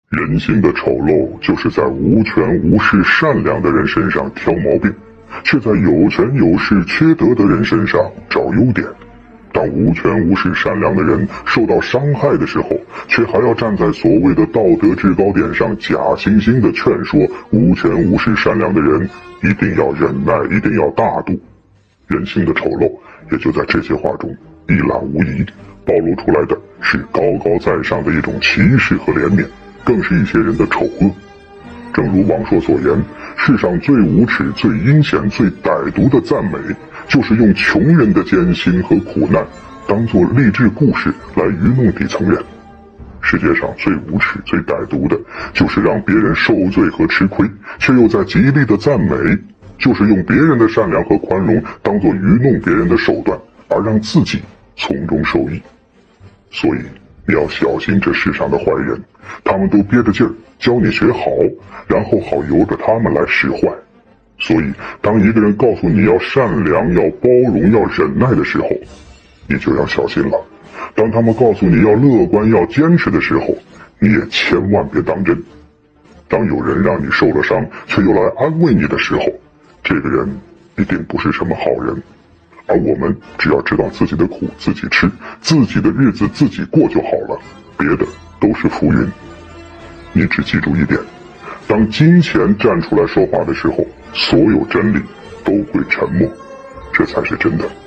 人性的丑陋，就是在无权无势善良的人身上挑毛病，却在有权有势缺德的人身上找优点。当无权无势善良的人受到伤害的时候，却还要站在所谓的道德制高点上假惺惺地劝说无权无势善良的人一定要忍耐，一定要大度。人性的丑陋也就在这些话中一览无遗，暴露出来的是高高在上的一种歧视和怜悯，更是一些人的丑恶。正如王朔所言，世上最无耻、最阴险、最歹毒的赞美，就是用穷人的艰辛和苦难当作励志故事来愚弄底层人。世界上最无耻、最歹毒的，就是让别人受罪和吃亏，却又在极力的赞美，就是用别人的善良和宽容当作愚弄别人的手段，而让自己从中受益。所以你要小心这世上的坏人，他们都憋着劲儿教你学好，然后好由着他们来使坏。所以当一个人告诉你要善良、要包容、要忍耐的时候，你就要小心了。当他们告诉你要乐观、要坚持的时候，你也千万别当真。当有人让你受了伤，却又来安慰你的时候，这个人一定不是什么好人。而我们只要知道自己的苦自己吃，自己的日子自己过就好了，别的都是浮云。你只记住一点，当金钱站出来说话的时候，所有真理都会沉默，这才是真的。